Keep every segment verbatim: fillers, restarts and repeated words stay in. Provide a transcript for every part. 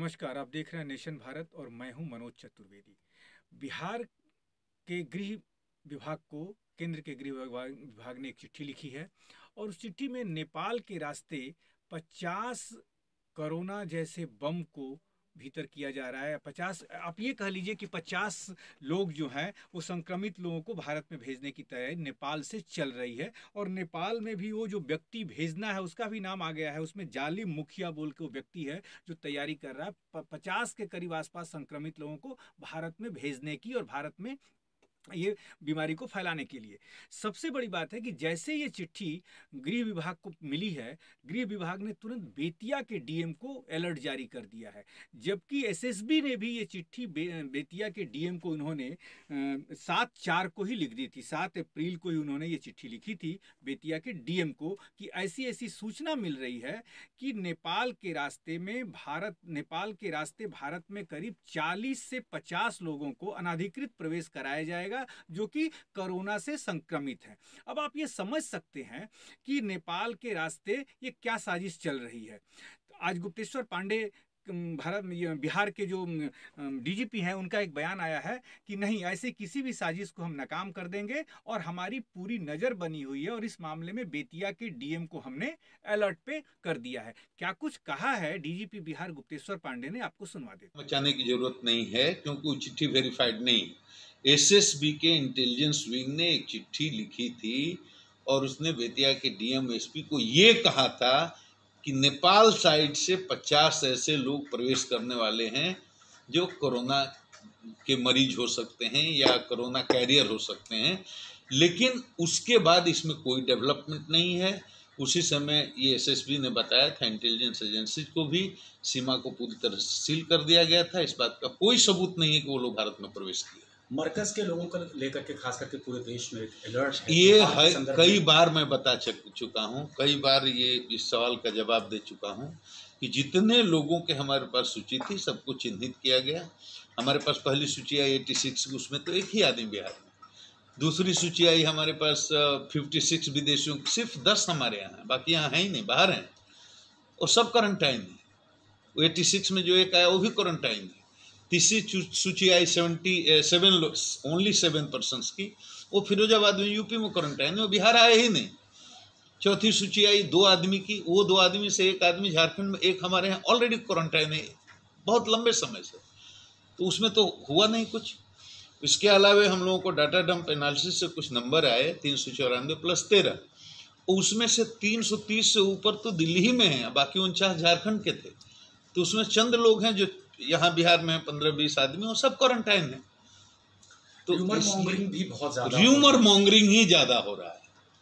नमस्कार, आप देख रहे हैं नेशन भारत और मैं हूं मनोज चतुर्वेदी। बिहार के गृह विभाग को केंद्र के गृह विभाग विभाग ने एक चिट्ठी लिखी है और उस चिट्ठी में नेपाल के रास्ते पचास कोरोना जैसे बम को भीतर किया जा रहा है। पचास, आप ये कह लीजिए कि पचास लोग जो हैं वो संक्रमित लोगों को भारत में भेजने की तैयारी नेपाल से चल रही है और नेपाल में भी वो जो व्यक्ति भेजना है उसका भी नाम आ गया है। उसमें जालिम मुखिया बोल के वो व्यक्ति है जो तैयारी कर रहा है पचास के करीब आसपास संक्रमित लोगों को भारत में भेजने की और भारत में ये बीमारी को फैलाने के लिए। सबसे बड़ी बात है कि जैसे ये चिट्ठी गृह विभाग को मिली है, गृह विभाग ने तुरंत बेतिया के डीएम को अलर्ट जारी कर दिया है, जबकि एसएसबी ने भी ये चिट्ठी बे, बेतिया के डीएम को उन्होंने सात चार को ही लिख दी थी। सात अप्रैल को ही उन्होंने ये चिट्ठी लिखी थी बेतिया के डीएम को कि ऐसी ऐसी सूचना मिल रही है कि नेपाल के रास्ते में भारत नेपाल के रास्ते भारत में करीब चालीस से पचास लोगों को अनाधिकृत प्रवेश कराया जाएगा जो कि कोरोना से संक्रमित है। अब आप ये समझ सकते हैं कि नेपाल के रास्ते ये क्या साजिश चल रही है। आज गुप्तेश्वर पांडे भारत बिहार के जो डीजीपी हैं उनका एक बयान आया है कि नहीं, ऐसे किसी भी साजिश को हम नाकाम कर देंगे और हमारी पूरी नज़र बनी हुई है और इस मामले में बेतिया के डीएम को हमने अलर्ट पे कर दिया है। क्या कुछ कहा है डीजीपी बिहार गुप्तेश्वर पांडे ने, आपको सुनवा देते हैं। बचाने की जरूरत नहीं है क्योंकि वो चिट्ठी वेरीफाइड नहीं। एसएसबी के इंटेलिजेंस विंग ने एक चिट्ठी लिखी थी और उसने बेतिया के डीएम एसपी को ये कहा था कि नेपाल साइड से पचास ऐसे लोग प्रवेश करने वाले हैं जो कोरोना के मरीज हो सकते हैं या कोरोना कैरियर हो सकते हैं, लेकिन उसके बाद इसमें कोई डेवलपमेंट नहीं है। उसी समय ये एसएसबी ने बताया था इंटेलिजेंस एजेंसी को भी सीमा को पूरी तरह से सील कर दिया गया था। इस बात का कोई सबूत नहीं है कि वो लोग भारत में प्रवेश किए। मरकज के लोगों को लेकर के खास करके पूरे देश में अलर्ट है। ये है, कई बार मैं बता चुका हूँ, कई बार ये इस सवाल का जवाब दे चुका हूँ कि जितने लोगों के हमारे पास सूची थी सबको चिन्हित किया गया। हमारे पास पहली सूची आई छियासी, उसमें तो एक ही आदमी बिहार में। दूसरी सूची आई हमारे पास छप्पन विदेशियों, सिर्फ दस हमारे यहाँ हैं, बाकी यहाँ है ही नहीं, बाहर हैं और सब क्वारंटाइन है। वो छियासी में जो एक आया वो भी क्वारंटाइन है। तीसरी सूची आई seventy seven only seven persons की, वो फिरोजाबाद में यूपी में क्वारंटाइन है, वो बिहार आए ही नहीं। चौथी सूची आई दो आदमी की, वो दो आदमी से एक आदमी झारखंड में, एक हमारे यहाँ ऑलरेडी क्वारंटाइन है बहुत लंबे समय से, तो उसमें तो हुआ नहीं कुछ। इसके अलावा हम लोगों को डाटा डंप एनालिसिस से कुछ नंबर आए तीन सौ चौरानवे प्लस तेरह, उसमें से तीन सौ तीस से ऊपर तो दिल्ली ही में है, बाकी उनचास झारखंड के थे। तो उसमें चंद लोग हैं जो यहाँ बिहार में पंद्रह बीस आदमी, वो सब क्वारंटाइन है। तो र्यूमर मॉन्गरिंग भी बहुत ज्यादा र्यूमर मॉन्गरिंग ही ज्यादा हो रहा है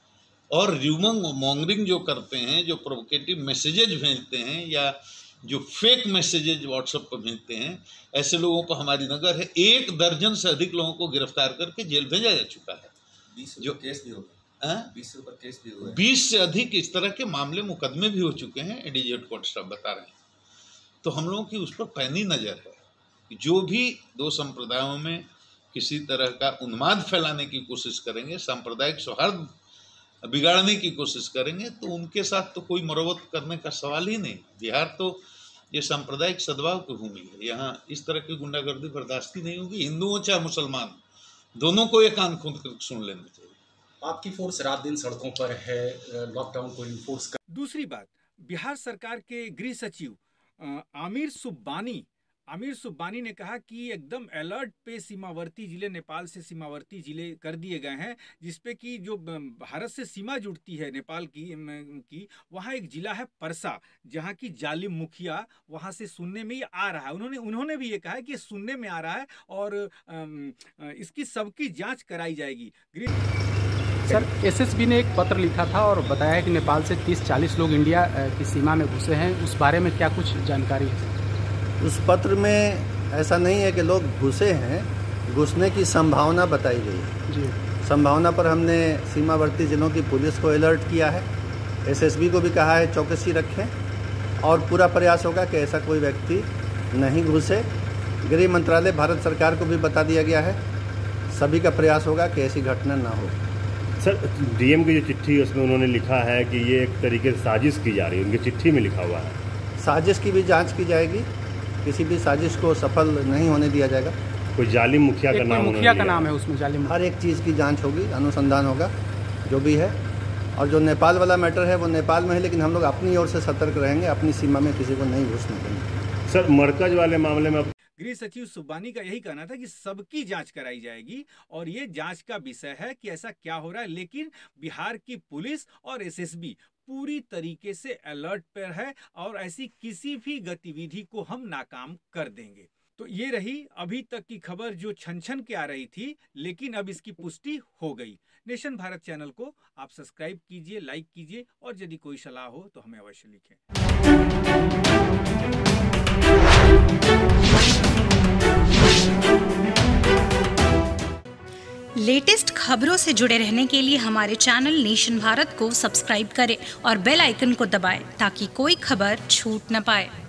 और र्यूमर मॉन्गरिंग जो करते हैं, जो प्रोवोकेटिव मैसेजेज भेजते हैं या जो फेक मैसेजेज व्हाट्सएप पर भेजते हैं, ऐसे लोगों पर हमारी नजर है। एक दर्जन से अधिक लोगों को गिरफ्तार करके जेल भेजा जा चुका है। बीस जो केस भी होगा बीस ऊपर केस भी हुआ, बीस से अधिक इस तरह के मामले मुकदमे भी हो चुके हैं, एडीजी हेडक्वार्टर साहब बता रहे हैं। तो हम लोगों की उस पर पैनी नज़र है कि जो भी दो संप्रदायों में किसी तरह का उन्माद फैलाने की कोशिश करेंगे, सांप्रदायिक सौहार्द बिगाड़ने की कोशिश करेंगे, तो उनके साथ तो कोई मरम्मत करने का सवाल ही नहीं। बिहार तो ये सांप्रदायिक सद्भाव की भूमि है, यहाँ इस तरह की गुंडागर्दी बर्दाश्त ही नहीं होगी। हिंदुओं चाहे मुसलमान, दोनों को एक कान खोल कर सुन लेना चाहिए। आपकी फोर्स रात दिन सड़कों पर है, लॉकडाउन को इन्फोर्स कर। दूसरी बात, बिहार सरकार के गृह सचिव आमिर सुब्बानी आमिर सुब्बानी ने कहा कि एकदम अलर्ट पे सीमावर्ती जिले, नेपाल से सीमावर्ती जिले कर दिए गए हैं, जिसपे कि जो भारत से सीमा जुड़ती है नेपाल की की वहाँ एक जिला है परसा, जहाँ की जालिम मुखिया वहाँ से सुनने में ही आ रहा है। उन्होंने उन्होंने भी ये कहा है कि सुनने में आ रहा है और इसकी सबकी जाँच कराई जाएगी। सर, एसएसबी ने एक पत्र लिखा था और बताया है कि नेपाल से तीस चालीस लोग इंडिया की सीमा में घुसे हैं, उस बारे में क्या कुछ जानकारी है? उस पत्र में ऐसा नहीं है कि लोग घुसे हैं, घुसने की संभावना बताई गई है जी। संभावना पर हमने सीमावर्ती जिलों की पुलिस को अलर्ट किया है, एसएसबी को भी कहा है चौकसी रखें और पूरा प्रयास होगा कि ऐसा कोई व्यक्ति नहीं घुसे। गृह मंत्रालय भारत सरकार को भी बता दिया गया है, सभी का प्रयास होगा कि ऐसी घटना ना हो। सर, डीएम की जो चिट्ठी है उसमें उन्होंने लिखा है कि ये एक तरीके से साजिश की जा रही है, उनकी चिट्ठी में लिखा हुआ है। साजिश की भी जांच की जाएगी किसी भी साजिश को सफल नहीं होने दिया जाएगा। कोई जालिम मुखिया का नाम मुखिया का नाम है उसमें, जालिम हर एक चीज़ की जांच होगी, अनुसंधान होगा जो भी है। और जो नेपाल वाला मैटर है वो नेपाल में है, लेकिन हम लोग अपनी ओर से सतर्क रहेंगे, अपनी सीमा में किसी को नहीं घुसने देंगे। सर मरकज वाले मामले में गृह सचिव सुब्बानी का यही कहना था कि सबकी जांच कराई जाएगी और ये जांच का विषय है कि ऐसा क्या हो रहा है, लेकिन बिहार की पुलिस और एसएसबी पूरी तरीके से अलर्ट पर है और ऐसी किसी भी गतिविधि को हम नाकाम कर देंगे। तो ये रही अभी तक की खबर जो छन छन के आ रही थी, लेकिन अब इसकी पुष्टि हो गई। नेशन भारत चैनल को आप सब्सक्राइब कीजिए, लाइक कीजिए और यदि कोई सलाह हो तो हमें अवश्य लिखें। लेटेस्ट खबरों से जुड़े रहने के लिए हमारे चैनल नेशन भारत को सब्सक्राइब करें और बेल आइकन को दबाएं ताकि कोई खबर छूट न पाए।